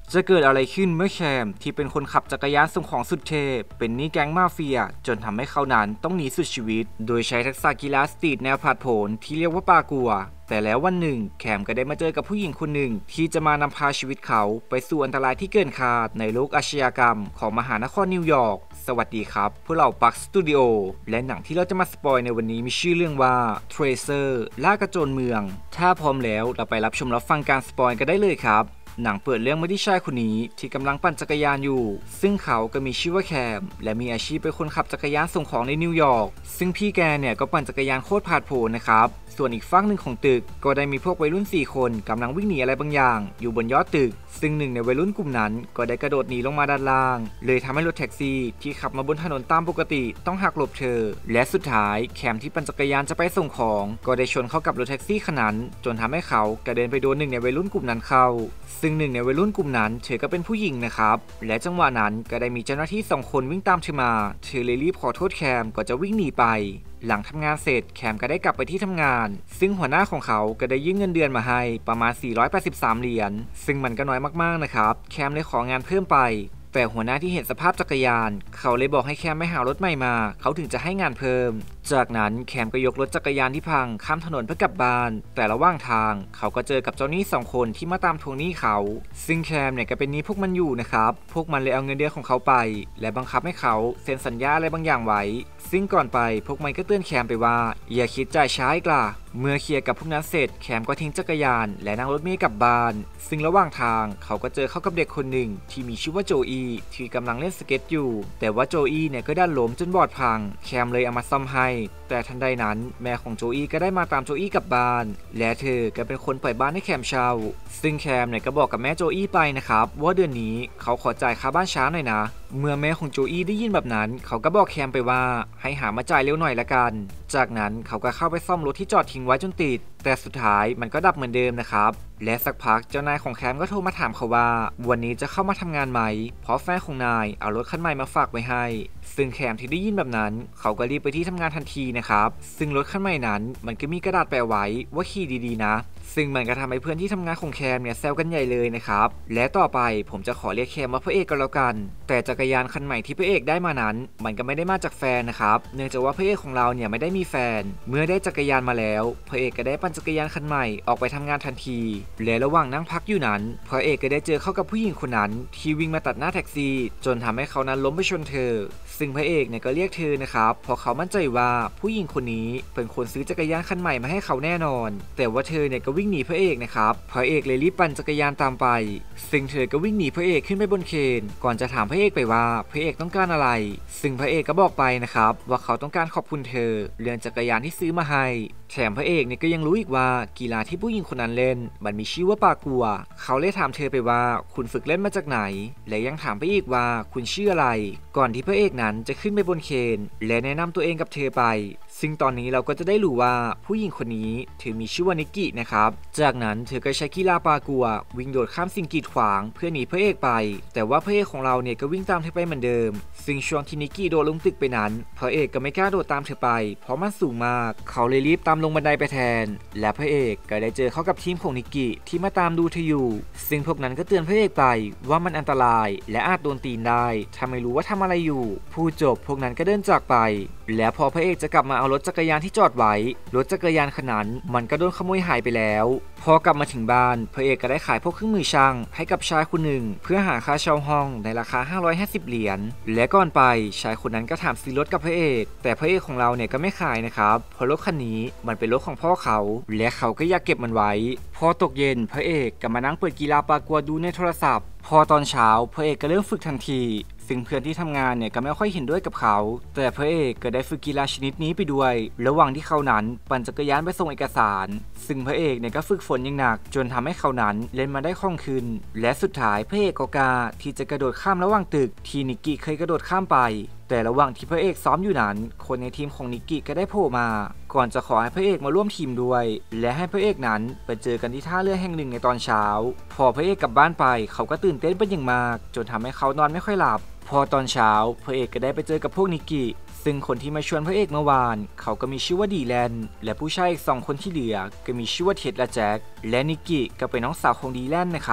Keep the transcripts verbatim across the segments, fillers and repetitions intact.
จะเกิดอะไรขึ้นเมื่อแคมที่เป็นคนขับจักรยานส่งของสุดเทพเป็นหนี้แก๊งมาเฟียจนทำให้เขานั้นต้องหนีสุดชีวิตโดยใช้ทักษะกีฬาสตรีทแนวผาดโผนที่เรียกว่าปากัวแต่แล้ววันหนึ่งแคมก็ได้มาเจอกับผู้หญิงคนหนึ่งที่จะมานำพาชีวิตเขาไปสู่อันตรายที่เกินคาดในโลกอาชญากรรมของมหานครนิวยอร์กสวัสดีครับพวกเราปักสตูดิโอและหนังที่เราจะมาสปอยในวันนี้มีชื่อเรื่องว่า Tracer ล่ากระโจนเมืองถ้าพร้อมแล้วเราไปรับชมรับฟังการสปอยกันได้เลยครับหนังเปิดเรื่องมาที่ชายคนนี้ที่กำลังปั่นจักรยานอยู่ซึ่งเขาก็มีชื่อว่าแคมและมีอาชีพเป็นคนขับจักรยานส่งของในนิวยอร์กซึ่งพี่แกเนี่ยก็ปั่นจักรยานโคตรผาดโผนนะครับส่วนอีกฝั่งหนึ่งของตึกก็ได้มีพวกวัยรุ่นสี่คนกำลังวิ่งหนีอะไรบางอย่างอยู่บนยอดตึกซึ่งหนึ่งในวัยรุ่นกลุ่มนั้นก็ได้กระโดดหนีลงมาด้านล่างเลยทำให้รถแท็กซี่ที่ขับมาบนถนนตามปกติต้องหักหลบเธอและสุดท้ายแคมที่ปั่นจักรยานจะไปส่งของก็ได้ชนเข้ากับรถแท็กซี่คันนั้นจนทำให้เขากระเด็นไปโดนหนึ่งในวัยรุ่นกลุ่มนั้นเข้าซึ่งหนึ่งในวัยรุ่นกลุ่มนั้นเธอก็เป็นผู้หญิงนะครับและจังหวะนั้นก็ได้มีเจ้าหน้าที่สองคนวิ่งตามเธอมาเธอเลยรีบขอโทษแคมก่อนจะวิ่งหนีไปหลังทำงานเสร็จแคมก็ได้กลับไปที่ทำงานซึ่งหัวหน้าของเขาก็ได้ยื่นเงินเดือนมาให้ประมาณสี่ร้อยแปดสิบสามเหรียญซึ่งมันก็น้อยมากๆนะครับแคมเลยของานเพิ่มไปแต่หัวหน้าที่เห็นสภาพจักรยานเขาเลยบอกให้แคมไม่หารถใหม่มาเขาถึงจะให้งานเพิ่มจากนั้นแคมก็ยกรถจักรยานที่พังข้ามถนนเพื่อกลับบ้านแต่ระหว่างทางเขาก็เจอกับเจ้าหนี้สองคนที่มาตามทวงหนี้เขาซึ่งแคมเนี่ยก็เป็นหนี้พวกมันอยู่นะครับพวกมันเลยเอาเงินเดือนของเขาไปและบังคับให้เขาเซ็นสัญญาอะไรบางอย่างไว้ซึ่งก่อนไปพวกมันก็เตือนแคมไปว่าอย่าคิดจ่ายช้าอีกล่ะเมื่อเคลียร์กับพวกนั้นเสร็จแคมก็ทิ้งจักรยานและนั่งรถเมล์กลับบ้านซึ่งระหว่างทางเขาก็เจอเข้ากับเด็กคนหนึ่งที่มีชื่อว่าโจอีที่กำลังเล่นสเก็ตอยู่แต่ว่าโจอีเนี่ยก็ดันล้มจนบอดพังแคมเลยเอามาซ่อมให้แต่ทันใดนั้นแม่ของโจอีก็ได้มาตามโจอีกลับบ้านและเธอก็เป็นคนปล่อยบ้านให้แคมเช่าซึ่งแคมเนี่ยก็บอกกับแม่โจอีไปนะครับว่าเดือนนี้เขาขอจ่ายค่าบ้านช้าหน่อยนะเมื่อแม่ของโจอีได้ยินแบบนั้นเขาก็บอกแคมไปว่าให้หามาจ่ายเร็วหน่อยละกันจากนั้นเขาก็เข้าไปซ่อมรถที่จอดทิ้งไว้จนติดแต่สุดท้ายมันก็ดับเหมือนเดิมนะครับและสักพักเจ้านายของแคมก็โทรมาถามเขาว่าวันนี้จะเข้ามาทำงานไหมเพราะแฟนของนายเอารถคันใหม่มาฝากไว้ให้ซึ่งแคมที่ได้ยินแบบนั้นเขาก็รีบไปที่ทำงานทันทีนะครับซึ่งรถคันใหม่นั้นมันก็มีกระดาษแปะไว้ว่าขี่ดีๆนะซึ่งมันก็ทำให้เพื่อนที่ทำงานของแคมเนี่ยแซวกันใหญ่เลยนะครับและต่อไปผมจะขอเรียกแคมว่าพระเอกก็แล้วกันแต่จักรยานคันใหม่ที่พระเอกได้มานั้นมันก็ไม่ได้มาจากแฟนนะครับเนื่องจากว่าพระเอกของเราเนี่ยไม่ได้มีแฟนเมื่อได้จักรยานมาแล้วพระเอกก็ได้ปั่นจักรยานคันใหม่ออกไปทำงานทันทีและระหว่างนั่งพักอยู่นั้นพระเอกก็ได้เจอเข้ากับผู้หญิงคนนั้นที่วิ่งมาตัดหน้าแท็กซี่จนทำให้เขานั้นล้มไปชนเธอซึ่งพระเอกเนี่ยก็เรียกเธอนะครับเพราะเขามั่นใจว่าผู้หญิงคนนี้เป็นคนซื้อจักรยานคันใหม่มาให้เขาแน่นอนแต่ว่าเธอเนี่ยก็วิ่งหนีพระเอกนะครับพระเอกเลยรีบปั่นจักรยานตามไปซึ่งเธอก็วิ่งหนีพระเอกขึ้นไปบนเคนก่อนจะถามพระเอกไปว่าพระเอกต้องการอะไรซึ่งพระเอกก็บอกไปนะครับว่าเขาต้องการขอบคุณเธอเรื่องจักรยานที่ซื้อมาให้แถมพระเอกเนี่ยก็ยังรู้อีกว่ากีฬาที่ผู้หญิงคนนั้นเล่นมันมีชื่อว่าปากัวเขาเลยถามเธอไปว่าคุณฝึกเล่นมาจากไหนและยังถามไปอีกว่าคุณชื่ออะไรก่อนที่พระเอกนั้นจะขึ้นไปบนเคนและแนะนำตัวเองกับเธอไปซึ่งตอนนี้เราก็จะได้รู้ว่าผู้หญิงคนนี้เธอมีชื่อว่านิกกี้นะครับจากนั้นเธอก็ใช้กีฬาปากัววิ่งโดดข้ามสิ่งกีดขวางเพื่อหนีพระเอกไปแต่ว่าพระเอกของเราเนี่ยก็วิ่งตามเธอไปเหมือนเดิมซึ่งช่วงที่นิกกี้โดดลงตึกไปนั้นพระเอกก็ไม่กล้าโดดตามเธอไปเพราะมันสูงมากเขาเลยรีบตามลงบันไดไปแทนและพระเอกก็ได้เจอเข้ากับทีมของนิกกี้ที่มาตามดูเธออยู่ซึ่งพวกนั้นก็เตือนพระเอกไปว่ามันอันตรายและอาจโดนตีนได้ถ้าไม่รู้ว่าทำอะไรอยู่พูดจบพวกนั้นก็เดินจากไปและพอพระเอกจะกลับมาเอารถจักรยานที่จอดไว้รถจักรยานคันนั้นมันก็โดนขโมยหายไปแล้วพอกลับมาถึงบ้านพระเอกก็ได้ขายพวกเครื่องมือช่างให้กับชายคนหนึ่งเพื่อหาค่าเช่าห้องในราคาห้าร้อยห้าสิบเหรียญและก่อนไปชายคนนั้นก็ถามซื้อรถกับพระเอกแต่พระเอกของเราเนี่ยก็ไม่ขายนะครับเพราะรถคันนี้มันเป็นรถของพ่อเขาและเขาก็อยากเก็บมันไว้พอตกเย็นพระเอกก็มานั่งเปิดกีฬาปากัวดูในโทรศัพท์พอตอนเช้าพระเอกก็เริ่มฝึกทันทีซึ่งเพื่อนที่ทำงานเนี่ยก็ไม่ค่อยเห็นด้วยกับเขาแต่พระเอกก็ได้ฝึกกีฬาชนิดนี้ไปด้วยระหว่างที่เขานั้นปั่นจักรยานไปส่งเอกสารซึ่งพระเอกเนี่ยก็ฝึกฝนอย่างหนักจนทำให้เขานั้นเล่นมาได้คล่องขึ้นและสุดท้ายพระเอกก็กล้าที่จะกระโดดข้ามระหว่างตึกที่นิกกี้เคยกระโดดข้ามไปแต่ระหว่างที่พระเอกซ้อมอยู่นั้นคนในทีมของนิกกี้ก็ได้โผล่มาก่อนจะขอให้พระเอกมาร่วมทีมด้วยและให้พระเอกนั้นไปเจอกันที่ท่าเรือแห่งหนึ่งในตอนเช้าพอพระเอกกลับบ้านไปเขาก็ตื่นเต้นเป็นอย่างมากจนทำให้เขานอนไม่ค่อยหลับพอตอนเช้าพระเอกก็ได้ไปเจอกับพวกนิกกี้ ซึ่งคนที่มาชวนพระเอกเมื่อวานเขาก็มีชื่อว่าดีแลนและผู้ชายอีกสองคนที่เหลือก็มีชื่อว่าเท็ดและแจ็คและนิกกี้ก็เป็นน้องสาวของดีแลนนะครับ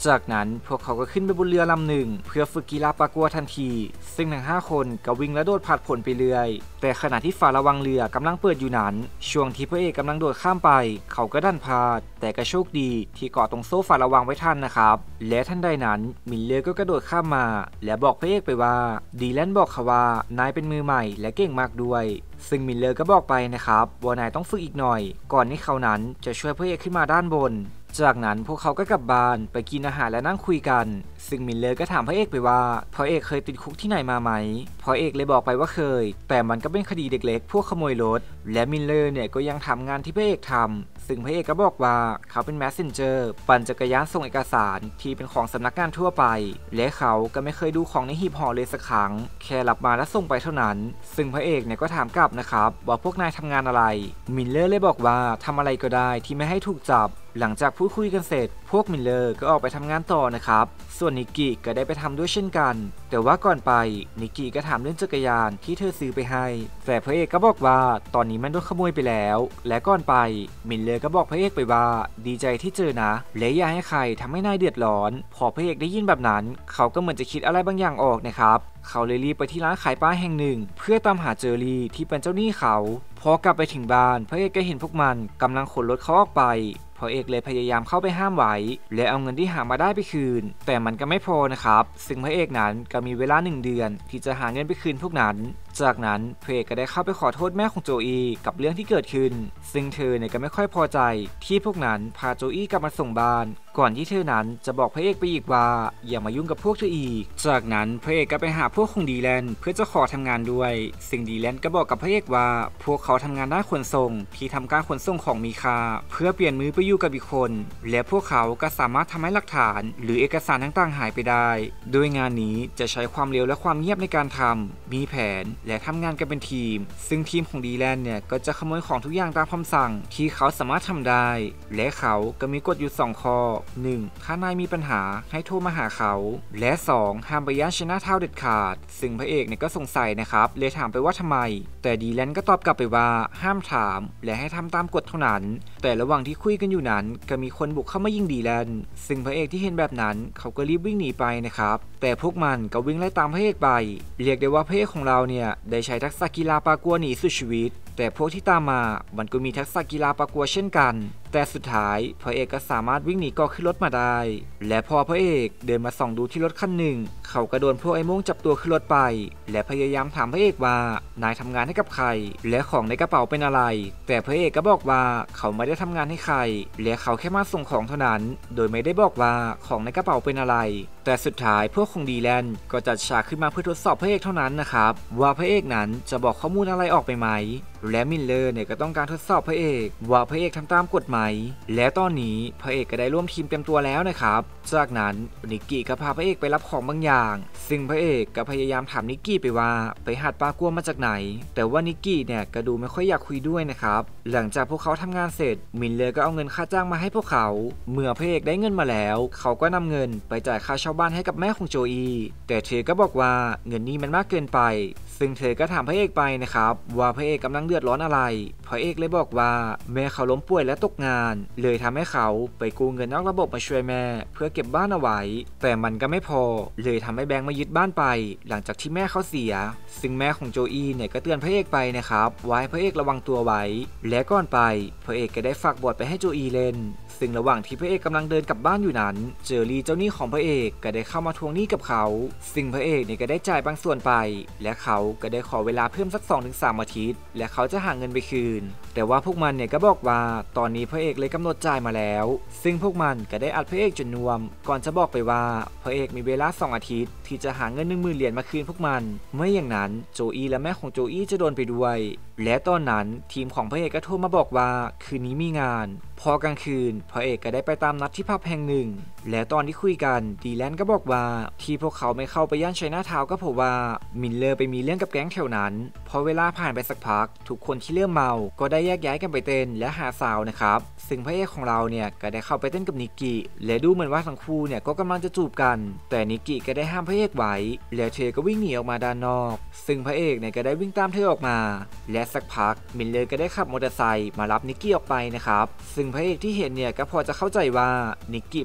จากนั้นพวกเขาก็ขึ้นไปบนเรือลำหนึ่งเพื่อฝึกกีฬาปากัวทันทีซึ่งทั้งห้าคนก็วิ่งและโดดผลัดผลไปเรื่อยแต่ขณะที่ฝาระวังเรือกำลังเปิดอยู่นั้นช่วงที่พระเอกกำลังโดดข้ามไปเขาก็ดันพลาดแต่ก็โชคดีที่เกาะตรงโซ่ฝาระวังไว้ทันนะครับและทันใดนั้นมิลเลอร์ก็กระโดดข้ามมาและบอกพระเอกไปว่าดีแลนบอกเขาว่านายเป็นมือใหม่และเก่งมากด้วยซึ่งมิลเลอร์ก็บอกไปนะครับว่านายต้องฝึกอีกหน่อยก่อนที่เขานั้นจะช่วยพระเอกขึ้นมาด้านบนจากนั้นพวกเขาก็กลับบ้านไปกินอาหารและนั่งคุยกันซึ่งมิลเลอร์ก็ถามพระเอกไปว่าพระเอกเคยติดคุกที่ไหนมาไหมพระเอกเลยบอกไปว่าเคยแต่มันก็เป็นคดีเด็กเล็กพวกขโมยรถและมิลเลอร์เนี่ยก็ยังทำงานที่พระเอกทำซึ่งพระเอกก็บอกว่าเขาเป็นแมสเซนเจอร์ปั่นจักรยานส่งเอกสารที่เป็นของสำนักงานทั่วไปและเขาก็ไม่เคยดูของในหีบห่อเลยสักครั้งแค่รับมาและส่งไปเท่านั้นซึ่งพระเอกเนี่ยก็ถามกลับนะครับว่าพวกนายทำงานอะไรมิลเลอร์เลยบอกว่าทำอะไรก็ได้ที่ไม่ให้ถูกจับหลังจากพูดคุยกันเสร็จพวกมิลเลอร์ก็ออกไปทำงานต่อนะครับส่วนนิกกี้ก็ได้ไปทำด้วยเช่นกันแต่ว่าก่อนไปนิกกี้ก็ถามเรื่องจักรยานที่เธอซื้อไปให้แต่พระเอกก็บอกว่าตอนนี้มันโดนขโมยไปแล้วและก่อนไปมิลเลอร์ก็บอกพระเอกไปว่าดีใจที่เจอนะและอย่าให้ใครทำให้นายเดือดร้อนพอพระเอกได้ยินแบบนั้นเขาก็เหมือนจะคิดอะไรบางอย่างออกนะครับเขาเลยรีบไปที่ร้านขายปลาแห่งหนึ่งเพื่อตามหาเจอรี่ที่เป็นเจ้าหนี้เขาพอกลับไปถึงบ้านพระเอกก็เห็นพวกมันกำลังขนรถเขาออกไปพระเอกเลยพยายามเข้าไปห้ามไว้และเอาเงินที่หามาได้ไปคืนแต่มันก็ไม่พอนะครับซึ่งพระเอกนั้นก็มีเวลาหนึ่งเดือนที่จะหาเงินไปคืนพวกนั้นจากนั้นพระเอกก็ได้เข้าไปขอโทษแม่ของโจอี้กับเรื่องที่เกิดขึ้นซึ่งเธอเนี่ยก็ไม่ค่อยพอใจที่พวกนั้นพาโจอี้กลับมาส่งบ้านก่อนที่เธอนั้นจะบอกพระเอกไปอีกว่าอย่ามายุ่งกับพวกเธออีกจากนั้นพระเอกก็ไปหาพวกของดีแลนเพื่อจะขอทำงานด้วยซึ่งดีแลนก็บอกกับพระเอกว่าพวกเขาทำงานด้านขนส่งที่ทำการขนส่งของมีค่าเพื่อเปลี่ยนมือไปอยู่กับอีกคนและพวกเขาก็สามารถทำให้หลักฐานหรือเอกสารต่างๆหายไปได้โดยงานนี้จะใช้ความเร็วและความเงียบในการทำมีแผนและทำงานกันเป็นทีมซึ่งทีมของดีแลนเนี่ยก็จะขโมยของทุกอย่างตามคำสั่งที่เขาสามารถทำได้และเขาก็มีกฎอยู่สองข้อ หนึ่ง ถ้านายมีปัญหาให้โทรมาหาเขาและสองห้ามไปย่านไชน่าทาวน์เด็ดขาดซึ่งพระเอกเนี่ยก็สงสัยนะครับเลยถามไปว่าทำไมแต่ดีแลนก็ตอบกลับไปว่าห้ามถามและให้ทำตามกฎเท่านั้นแต่ระหว่างที่คุยกันอยู่นั้นก็มีคนบุกเข้ามายิงดีแลนซึ่งพระเอกที่เห็นแบบนั้นเขาก็รีบวิ่งหนีไปนะครับแต่พวกมันก็วิ่งไล่ตามพระเอกไปเรียกได้ว่าพระเอกของเราเนี่ยได้ใช้ทักษะกีฬาปากัวหนีสุดชีวิตแต่พวกที่ตามมามันก็มีทักษะกีฬาปากัวเช่นกันแต่สุดท้ายพระเอกก็สามารถวิ่งหนีเกาะขึ้นรถมาได้และพอพระเอกเดินมาส่องดูที่รถคันหนึ่งเขาก็โดนพวกไอ้โม่งจับตัวขึ้นรถไปและพยายามถามพระเอกว่านายทำงานให้กับใครและของในกระเป๋าเป็นอะไรแต่พระเอกก็บอกว่าเขาไม่ได้ทำงานให้ใครและเขาแค่มาส่งของเท่านั้นโดยไม่ได้บอกว่าของในกระเป๋าเป็นอะไรแต่สุดท้ายพวกของดีแลนก็จัดฉากขึ้นมาเพื่อทดสอบพระเอกเท่านั้นนะครับว่าพระเอกนั้นจะบอกข้อมูลอะไรออกไปไหมและมิลเลอร์เนี่ยก็ต้องการทดสอบพระเอกว่าพระเอกทำตามกฎไหมและตอนนี้พระเอกก็ได้ร่วมทีมเต็มตัวแล้วนะครับจากนั้นนิกกี้ก็พาพระเอกไปรับของบางอย่างซึ่งพระเอกก็พยายามถามนิกกี้ไปว่าไปหัดปากัวมาจากไหนแต่ว่านิกกี้เนี่ยก็ดูไม่ค่อยอยากคุยด้วยนะครับหลังจากพวกเขาทำงานเสร็จมิลเลอร์ก็เอาเงินค่าจ้างมาให้พวกเขาเมื่อพระเอกได้เงินมาแล้วเขาก็นำเงินไปจ่ายค่าเช่าบ้านให้กับแม่ของโจอี้แต่เธอก็บอกว่าเงินนี้มันมากเกินไปซึ่งเธอก็ถามพระเอกไปนะครับว่าพระเอกกำลังเดือดร้อนอะไรพระเอกเลยบอกว่าแม่เขาล้มป่วยและตกงานเลยทำให้เขาไปกู้เงินนอกระบบมาช่วยแม่เพื่อเก็บบ้านเอาไว้แต่มันก็ไม่พอเลยทำให้แบงค์มายึดบ้านไปหลังจากที่แม่เขาเสียซึ่งแม่ของโจอี้เนี่ยก็เตือนพระเอกไปนะครับไว้พระเอกระวังตัวไว้และก่อนไปพระเอกก็ได้ฝากบทไปให้โจอี้เล่นซึ่งระหว่างที่พระเอกกำลังเดินกลับบ้านอยู่นั้นเจอรี่เจ้าหนี้ของพระเอกก็ได้เข้ามาทวงหนี้กับเขาซึ่งพระเอกเนี่ยก็ได้จ่ายบางส่วนไปและเขาก็ได้ขอเวลาเพิ่มสัก สองถึงสาม อาทิตย์และเขาจะหาเงินไปคืนแต่ว่าพวกมันเนี่ยก็บอกว่าตอนนี้พระเอกเลยกำหนดจ่ายมาแล้วซึ่งพวกมันก็ได้อัดพระเอกจนน่วมก่อนจะบอกไปว่าพระเอกมีเวลาสองอาทิตย์ที่จะหาเงิน หนึ่งหมื่น เหรียญมาคืนพวกมันไม่อย่างนั้นโจอี้และแม่ของโจอี้จะโดนไปด้วยและตอนนั้นทีมของพระเอกก็โทรมาบอกว่าคืนนี้มีงานพอกลางคืนพระเอกก็ได้ไปตามนัดที่ผับแห่งหนึ่งและตอนที่คุยกันดีแลนก็บอกว่าที่พวกเขาไม่เข้าไปย่านไชน่าทาวน์ก็เพราะว่ามิลเลอร์ไปมีเรื่องกับแก๊งแถวนั้นพอเวลาผ่านไปสักพักทุกคนที่เริ่มเมาก็ได้แยกย้ายกันไปเต้นและหาสาวนะครับซึ่งพระเอกของเราเนี่ยก็ได้เข้าไปเต้นกับนิกกี้และดูเหมือนว่าทั้งคู่เนี่ยก็กำลังจะจูบกันแต่นิกกี้ก็ได้ห้ามพระเอกไว้แล้วเธอก็วิ่งหนีออกมาด้านนอกซึ่งพระเอกเนี่ยก็ได้วิ่งตามเธอออกมาและสักพักมิลเลอร์ก็ได้ขับมอเตอร์ไซค์มารับนิกกี้ออกไปนะครับซึ่งพระเอกที่เห็นเนี่ยก็พอจะเข้าใจว่านิกกี้เป็นเด็กของ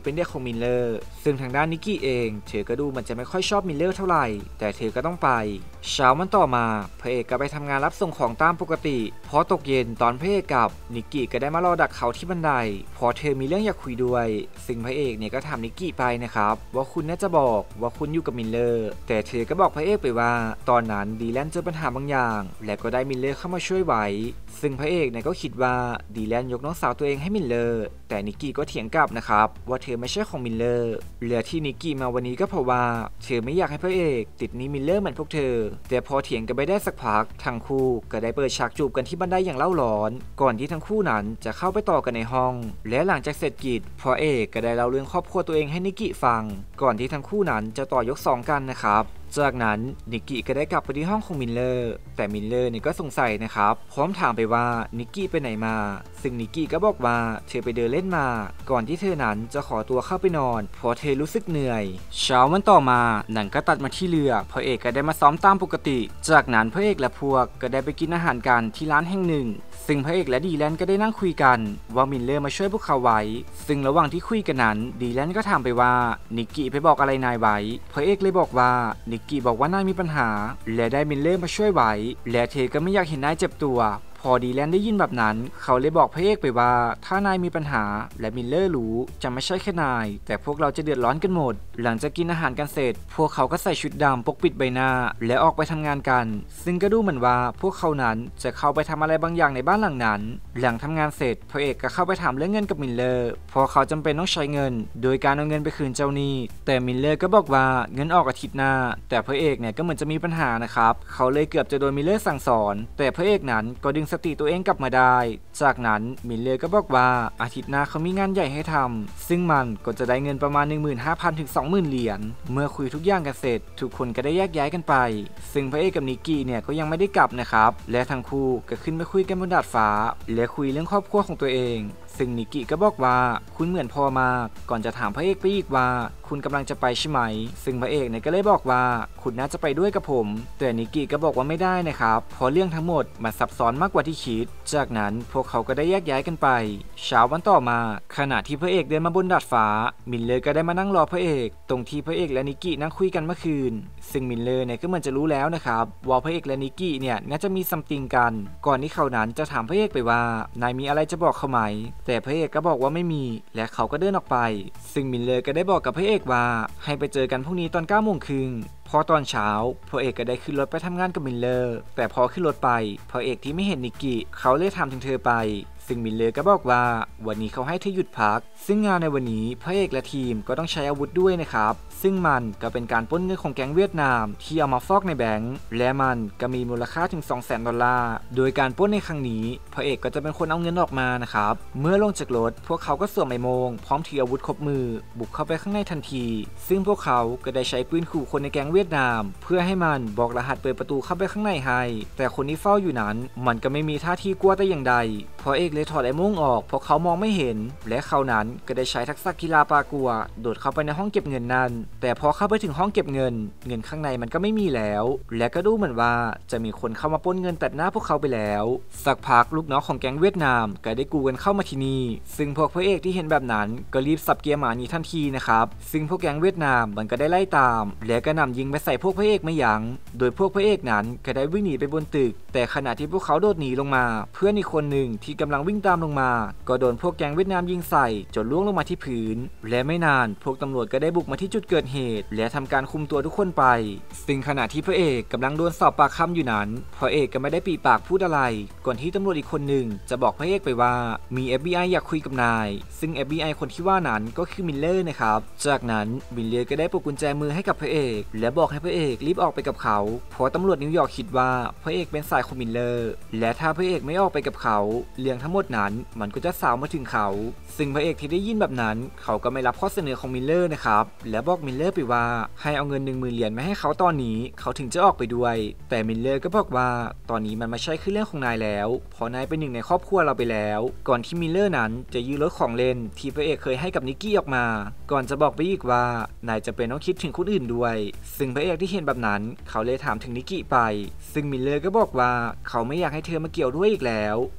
มิลเลอร์ซึ่งทางด้านนิกกี้เองเธอก็ดูเหมือนจะไม่ค่อยชอบมิลเลอร์เท่าไหร่แต่เธอก็ต้องไปเช้าวันต่อมาพระเอกก็ไปทำงานรับส่งของตามปกติพอตกเย็นตอนพระเอกกลับนิกกี้ก็ได้มารอดักเขาที่บันไดพอเธอมีเรื่องอยากคุยด้วยซึ่งพระเอกเนี่ยก็ถามนิกกี้ไปนะครับว่าคุณน่าจะบอกว่าคุณอยู่กับมิลเลอร์แต่เธอก็บอกพระเอกไปว่าตอนนั้นดีแลนเจอปัญหาบางอย่างและก็ได้มิลเลอร์เข้ามาช่วยไว้ซึ่งพระเอกเนี่ยก็คิดว่าดีแลนยกน้องสาวตัวเองให้มิลเลอร์แต่นิกกี้ก็เถียงกลับนะครับว่าเธอไม่ใช่ของมิลเลอร์เหลือที่นิกกี้มาวันนี้ก็เพราะว่าเธอไม่อยากให้พระเอกติดหนี้มิลเลอร์เหมือนพวกเธอแต่พอเถียงกันไปได้สักพักทั้งคู่ก็ได้เปิดฉากจูบกันที่บันไดอย่างเล่าร้อนก่อนที่ทั้งคู่นั้นจะเข้าไปต่อกันในห้องและหลังจากเสร็จกิจพระเอกก็ได้เล่าเรื่องครอบครัวตัวเองให้นิกกี้ฟังก่อนที่ทั้งคู่นั้นจะต่อยกสองกันนะครับจากนั้นนิกกี้ก็ได้กลับไปที่ห้องของมิลเลอร์แต่มิลเลอร์เนี่ยก็สงสัยนะครับพร้อมถามไปว่านิกกี้ไปไหนมาซึ่งนิกกี้ก็บอกว่าเธอไปเดินเล่นมาก่อนที่เธอนั้นจะขอตัวเข้าไปนอนเพราะเธอรู้สึกเหนื่อยเช้าวันต่อมาหนังก็ตัดมาที่เรือพระเอกก็ได้มาซ้อมตามปกติจากนั้นพระเอกและพวกก็ได้ไปกินอาหารกันที่ร้านแห่งหนึ่งซึ่งพระเอกและดีแลนก็ได้นั่งคุยกันว่ามิลเลอร์มาช่วยพวกเขาไว้ซึ่งระหว่างที่คุยกันนั้นดีแลนก็ถามไปว่านิกกี้ไปบอกอะไรนายไว้พระเอกเลยบอกว่านิกกี้บอกว่านายมีปัญหาและได้มิลเลอร์มาช่วยไว้และเธอก็ไม่อยากเห็นนายเจ็บตัวพอดีแลนได้ยินแบบนั้นเขาเลยบอกพระเอกไปว่าถ้านายมีปัญหาและมิลเลอร์รู้จะไม่ใช่แค่นายแต่พวกเราจะเดือดร้อนกันหมดหลังจากกินอาหารกันเสร็จพวกเขาก็ใส่ชุดดำปกปิดใบหน้าและออกไปทำงานกันซึ่งก็ดูเหมือนว่าพวกเขานั้นจะเข้าไปทำอะไรบางอย่างในบ้านหลังนั้นหลังทำงานเสร็จพระเอกก็เข้าไปถามเรื่องเงินกับมิลเลอร์เพราะเขาจำเป็นต้องใช้เงินโดยการเอาเงินไปคืนเจ้าหนี้แต่มิลเลอร์ก็บอกว่าเงินออกอาทิตย์หน้าแต่พระเอกเนี่ยก็เหมือนจะมีปัญหานะครับเขาเลยเกือบจะโดนมิลเลอร์สั่งสอนแต่พระเอกนั้นก็ดึงสติตัวเองกลับมาได้จากนั้นมิลเลอร์ก็บอกว่าอาทิตย์หน้าเขามีงานใหญ่ให้ทำซึ่งมันก็จะได้เงินประมาณ หนึ่งหมื่นห้าพัน ถึง สองหมื่น เหรียญเมื่อคุยทุกอย่างกันเสร็จทุกคนก็ได้แยกย้ายกันไปซึ่งพระเอกกับนิกกี้เนี่ยก็ยังไม่ได้กลับนะครับและทั้งคู่ก็ขึ้นไปคุยกันบนดาดฟ้าและคุยเรื่องครอบครัวของตัวเองซึ่งนิกกี้ก็บอกว่าคุณเหมือนพ่อมากก่อนจะถามพระเอกไปอีกว่าคุณกำลังจะไปใช่ไหมซึ่งพระเอกเนี่ยก็เลยบอกว่าคุณน่าจะไปด้วยกับผมแต่นิกกี้ก็บอกว่าไม่ได้นะครับเพราะเรื่องทั้งหมดมันซับซ้อนมากกว่าที่คิดจากนั้นพวกเขาก็ได้แยกย้ายกันไปเช้าวันต่อมาขณะที่พระเอกเดินมาบนดาดฟ้ามิลเลอร์ก็ได้มานั่งรอพระเอกตรงที่พระเอกและนิกกี้นั่งคุยกันเมื่อคืนซึ่งมิลเลอร์เนี่ยก็เหมือนจะรู้แล้วนะครับว่าพระเอกและนิกกี้เนี่ยน่าจะมีซัมติงกันก่อนที่เขานั้นจะถามพระเอกไปว่านายมีอะไรจะบอกเขาไหมแต่พระเอกก็บอกว่าไม่มีและเขาก็เดินออกไปซึ่งมิลเลอร์ก็ได้บอกกับพระเอกว่าให้ไปเจอกันพรุ่งนี้ตอนเก้าโมงครึ่งพอตอนเช้าพระเอกก็ได้ขึ้นรถไปทำงานกับมิลเลอร์แต่พอขึ้นรถไปพระเอกที่ไม่เห็นนิกกี้เขาเลยถามถึงเธอไปซึ่งมิลเลอร์ก็บอกว่าวันนี้เขาให้เธอหยุดพักซึ่งงานในวันนี้พระเอกและทีมก็ต้องใช้อาวุธด้วยนะครับซึ่งมันก็เป็นการปล้นเงินของแก๊งเวียดนามที่เอามาฟอกในแบงก์และมันก็มีมูลค่าถึง สองแสน ดอลลาร์โดยการปล้นในครั้งนี้พระเอกก็จะเป็นคนเอาเงินออกมานะครับเมื่อลงจากรถพวกเขาก็สวมไม้โม่งพร้อมถืออาวุธครบมือบุกเข้าไปข้างในทันทีซึ่งพวกเขาก็ได้ใช้ปืนขู่คนในแก๊งเวียดนามเพื่อให้มันบอกรหัสเปิดประตูเข้าไปข้างในให้แต่คนที่เฝ้าอยู่นั้นมันก็ไม่มีท่าทีกลัวแต่อย่างใดพระเอกเลยถอดไอ้โม่งออกเพราะเขามองไม่เห็นและเขานั้นก็ได้ใช้ทักษะกีฬาปากัวโดดเข้าไปในห้องเก็บเงินนั้นแต่พอเข้าไปถึงห้องเก็บเงินเงินข้างในมันก็ไม่มีแล้วและก็ดูเหมือนว่าจะมีคนเข้ามาปล้นเงินตัดหน้าพวกเขาไปแล้วสักพักลูกน้องของแก๊งเวียดนามก็ได้กูกันเข้ามาที่นี่ซึ่งพวกพระเอกที่เห็นแบบนั้นก็รีบสับเกียร์หมาหนีทันทีนะครับซึ่งพวกแก๊งเวียดนามมันก็ได้ไล่ตามและก็นำยิงไปใส่พวกพระเอกไม่ยั้งโดยพวกพระเอกนั้นก็ได้วิ่งหนีไปบนตึกแต่ขณะที่พวกเขาโดดหนีลงมาเพื่อนอีกคนหนึ่งที่กำลังวิ่งตามลงมาก็โดนพวกแก๊งเวียดนามยิงใส่จนล่วงลงมาที่พื้นและไม่นานพวกตำรวจก็ได้บุกมาที่จุดเกิดเหตุและทำการคุมตัวทุกคนไปซึ่งขณะที่พระเอกกำลังโดนสอบปากคำอยู่นั้นพระเอกก็ไม่ได้ปีปากพูดอะไรก่อนที่ตำรวจอีกคนหนึ่งจะบอกพระเอกไปว่ามี เอฟ บี ไอ อยากคุยกับนายซึ่ง เอฟ บี ไอ คนที่ว่านั้นก็คือมิลเลอร์นะครับจากนั้นมิลเลอร์ก็ได้ปลุกกุญแจมือให้กับพระเอกและบอกให้พระเอกรีบออกไปกับเขาเพราะตำรวจนิวยอร์กคิดว่าพระเอกเป็นสายของมิลเลอร์และถ้าพระเอกไม่ออกไปกับเขาเรื่องทั้งหมดนั้นมันก็จะสาวมาถึงเขาซึ่งพระเอกที่ได้ยินแบบนั้นเขาก็ไม่รับข้อเสนอของมิลเลอร์นะครับและบอกมิลเลอร์ไปว่าให้เอาเงิน หนึ่งหมื่น เหรียญมาให้เขาตอนนี้เขาถึงจะออกไปด้วยแต่มิลเลอร์ก็บอกว่าตอนนี้มันไม่ใช่คือเรื่องของนายแล้วเพราะนายเป็นหนึ่งในครอบครัวเราไปแล้วก่อนที่มิลเลอร์นั้นจะยืมรถของเล่นที่พระเอกเคยให้กับนิกกี้ออกมาก่อนจะบอกไปอีกว่านายจะเป็นต้องคิดถึงคนอื่นด้วยซึ่งพระเอกที่เห็นแบบนั้นเขาเลยถามถึงนิกกี้ไปซึ่งมิลเลอร์ก็บอกว่าเขาไม่อยากให้เธอมาเกี่ยวด้วยอีกแล้วและจะมี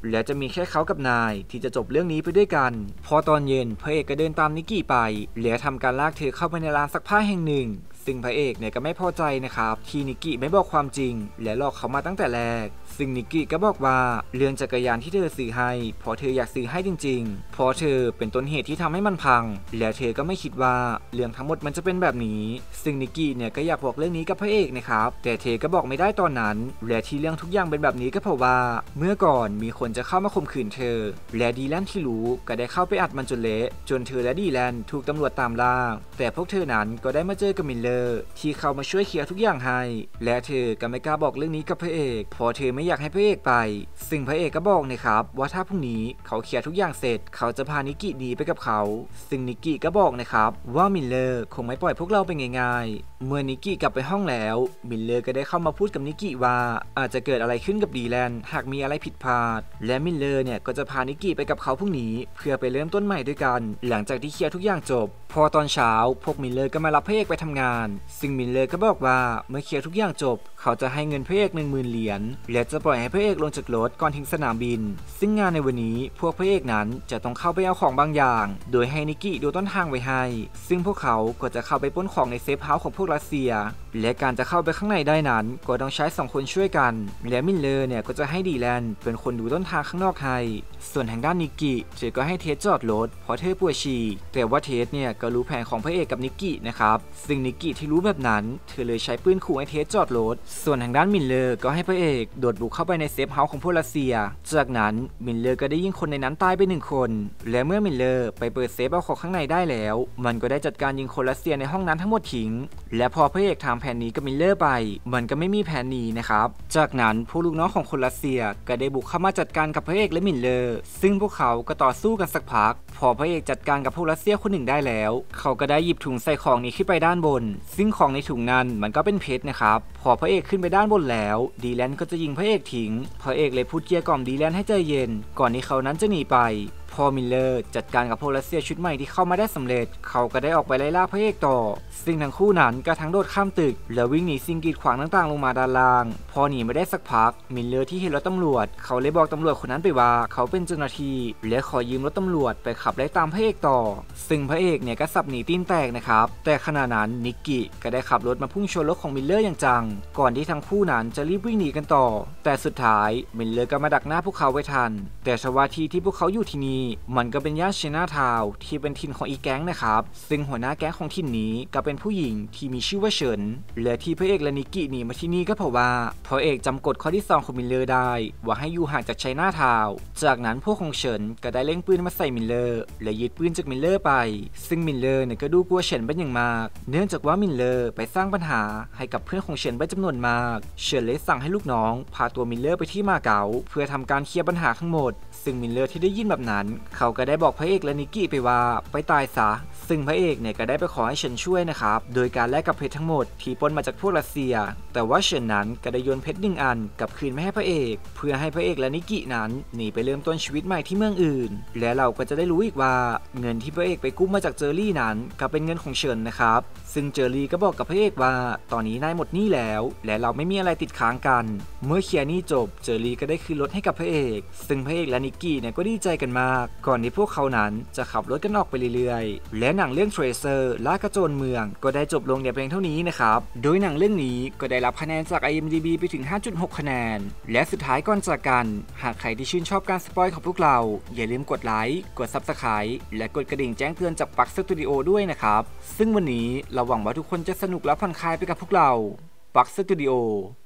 ยงแค่เขากับนายที่จะจบเรื่องนี้ไปด้วยกันพอตอนเย็นพระเอกก็เดินตามนิกกี้ไปแล้วทำการลากเธอเข้าไปในร้านซักผ้าแห่งหนึ่งซึ่งพระเอกเนี่ยก็ไม่พอใจนะครับที่นิกกี้ไม่บอกความจริงและหลอกเขามาตั้งแต่แรกซึ่งนิกกี้ก็บอกว่าเรื่องจักรยานที่เธอซื้อให้เพราะเธออยากซื้อให้จริงๆเพราะเธอเป็นต้นเหตุที่ทำให้มันพังและเธอก็ไม่คิดว่าเรื่องทั้งหมดมันจะเป็นแบบนี้ซึ่งนิกกี้เนี่ยก็อยากบอกเรื่องนี้กับพระเอกนะครับแต่เธอก็บอกไม่ได้ตอนนั้นและที่เรื่องทุกอย่างเป็นแบบนี้ก็เพราะว่าเมื่อก่อนมีคนจะเข้ามาข่มขืนเธอและดีแลนที่รู้ก็ได้เข้าไปอัดมันจนเละจนเธอและดีแลนถูกตำรวจตามล่าแต่พวกเธอนั้นก็ได้มาเจอกับมิลเลอร์ที่เข้ามาช่วยเคลียร์ทุกอย่างให้และเธอก็ไม่กล้าบอกเรื่องนี้กับพระเอกเพราะเธอไม่อยากให้พระเอกไปซึ่งพระเอกก็บอกนะครับว่าถ้าพรุ่งนี้เขาเคลียร์ทุกอย่างเสร็จเขาจะพานิกกี้หนีไปกับเขาซึ่งนิกกี้ก็บอกนะครับว่ามิลเลอร์คงไม่ปล่อยพวกเราไปง่ายๆเมื่อนิกกี้กลับไปห้องแล้วมิลเลอร์ก็ได้เข้ามาพูดกับนิกกี้ว่าอาจจะเกิดอะไรขึ้นกับดีแลนหากมีอะไรผิดพลาดและมิลเลอร์เนี่ยก็จะพานิกกี้ไปกับเขาพรุ่งนี้เพื่อไปเริ่มต้นใหม่ด้วยกันหลังจากที่เคลียร์ทุกอย่างจบพอตอนเช้าพวกมิลเลอร์ก็มารับพระเอกไปทำงานซึ่งมิลเลอร์ก็บอกว่าเมื่อเคลียร์ทุกอย่างจบเขาจะให้เงินพระเอกหนึ่งหมื่นเหรียญและจะปล่อยให้พระเอกลงจากรถก่อนถึงสนามบินซึ่งงานในวันนี้พวกพระเอกนั้นจะต้องเข้าไปเอาของบางอย่างโดยให้นิกกี้ดูต้นทางไว้ให้ซึ่งพวกเขาก็จะเข้าไปปล้นของในเซฟเฮาส์ของพวกรัสเซียและการจะเข้าไปข้างในได้นั้นก็ต้องใช้สองคนช่วยกันและมิลเลอร์เนี่ยก็จะให้ดีแลนเป็นคนดูต้นทางข้างนอกให้ส่วนทางด้านนิกกี้เธอก็ให้เทสจอดรถเพราะเธอปวดฉี่แต่ว่าเทสเนี่ยก็รู้แผนของพระเอกกับนิกกี้นะครับซึ่งนิกกี้ที่รู้แบบนั้นเธอเลยใช้ปืนขู่ให้เทสจอดรถส่วนทางด้านมิลเลอร์ก็ให้พระเอกโดดบุกเข้าไปในเซฟเฮาส์ของพวกรัสเซียจากนั้นมิลเลอร์ก็ได้ยิงคนในนั้นตายไปหนึ่งคนและเมื่อมิลเลอร์ไปเปิดเซฟเอาของข้างในได้แล้วมันก็ได้จัดการยิงคนรัสเซียในห้องนั้นทั้งหมดทิ้งและพอพระเอกทำแผนนี้กับมิลเลอร์ไปมันก็ไม่มีแผนนี้นะครับจากนั้นผู้ลูกน้องของคนรัสเซียก็ได้บุกเข้ามาจัดการกับพระเอกและมิลเลอร์ซึ่งพวกเขาก็ต่อสู้กันสักพักพอพระเอกจัดการกับพวกรัสเซียคนหนึ่งได้แล้วเขาก็ได้หยิบถุงใส่ของนี้ขึ้นไปด้านบนซึ่งของในถุงนั้นมันก็เป็นเพชรนะครับพอพระเอกขึ้นไปด้านบนแล้วดีแลนก็จะยิงพระเอกทิ้งพระเอกเลยพูดเกลี้ยกล่อมดีแลนให้ใจเย็นก่อนที่เขานั้นจะหนีไปพอมิลเลอร์จัดการกับพวกรัสเซียชุดใหม่ที่เข้ามาได้สำเร็จเขาก็ได้ออกไปไล่ล่าพระเอกต่อซึ่งทั้งคู่นั้นก็ทั้งโดดข้ามตึกแล้ววิ่งหนีสิ่งกีดขวางต่างๆลงมาด้านล่างพอหนีไม่ได้สักพักมิลเลอร์ที่เห็นรถตำรวจเขาเลยบอกตำรวจคนนั้นไปว่าเขาเป็นเจ้าหน้าที่และขอยืมรถตำรวจไปขับไล่ตามพระเอกต่อซึ่งพระเอกเนี่ยก็สับหนีตีนแตกนะครับแต่ขณะนั้นนิกกี้ก็ได้ขับรถมาพุ่งชนรถของมิลเลอร์อย่างจังก่อนที่ทั้งคู่นั้นจะรีบวิ่งหนีกันต่อแต่สุดท้ายมิลเลอร์ก็มาดักหน้าพวกเขาไว้ทันแต่ชาวาที่ที่พวกเขาอยู่ที่นี่มันก็เป็นย่านเชน่าทาวน์ที่เป็นถิ่นของอีแก๊งนะครับซึ่งหัวหน้าแก๊งของถิ่นนี้ก็เป็นผู้หญิงที่มีชื่อว่าเฉินและที่พระเอกและนิกกี้หนีมาที่นี่ก็เพราะว่าพระเอกจำกฎข้อที่สองของมิลเลอร์ได้ว่าให้อยู่ห่างจากเชน่าทาวน์จากนั้นพวกของเฉินก็ได้เล็งปืนมาใส่มิลเลอร์และยึดปืนจากมิลเลอร์ไปซึ่งมิลเลอร์เนี่ยก็ดูกลัวเฉินเป็นอย่างมากเนื่องจากว่ามิลเลอร์ไปสร้างปัญหาให้กับเพื่อนของเฉินเป็นจำนวนมากเฉินเลยสั่งให้ลูกน้องพาตัวมิลเลอร์ไปที่มาเก๊าเพื่อทำการเคลียร์ปัญหาทั้งหมดซึ่งมิลเลอร์ที่ได้ยินแบบนั้นเขาก็ได้บอกพระเอกและนิกกี้ไปว่าไปตายซะซึ่งพระเอกเนี่ยก็ได้ไปขอให้เฉินช่วยนะครับโดยการแลกกับเพชรทั้งหมดที่ปล้นมาจากพวกรัสเซียแต่ว่าเฉินนั้นก็ได้โยนเพชรหนึ่งอันกลับคืนไม่ให้พระเอกเพื่อให้พระเอกและนิกกี้นั้นหนีไปเริ่มต้นชีวิตใหม่ที่เมืองอื่นและเราก็จะได้รู้อีกว่าเงินที่พระเอกไปกู้มาจากเจอรี่นั้นก็เป็นเงินของเฉินนะครับซึ่งเจอรี่ก็บอกกับพระเอกว่าตอนนี้นายหมดหนี้แล้วและเราไม่มีอะไรติดค้างกันเมื่อเคลียร์หนี้จบเจอรี่ก็ได้คืนรถให้กับพระเอกซึ่งพระเอกและนิกกี้เนี่ยก็ดีใจกันมากก่อนที่พวกเขานั้นจะขับรถกันออกไปเรื่อยๆและหนังเรื่อง Tracer ล่ากระโจนเมืองก็ได้จบลงในเพียงเท่านี้นะครับโดยหนังเรื่องนี้ก็ได้รับคะแนนจาก ไอ เอ็ม ดี บี ไปถึง ห้าจุดหก คะแนนและสุดท้ายก่อนจากกันหากใครที่ชื่นชอบการสปอยของพวกเราอย่าลืมกดไลค์กด Subscribe และกดกระดิ่งแจ้งเตือนจากปักสตูดิโอด้วยนะครับซึ่งวันนี้เราหวังว่าทุกคนจะสนุกและผ่อนคลายไปกับพวกเราปักสตูดิโอ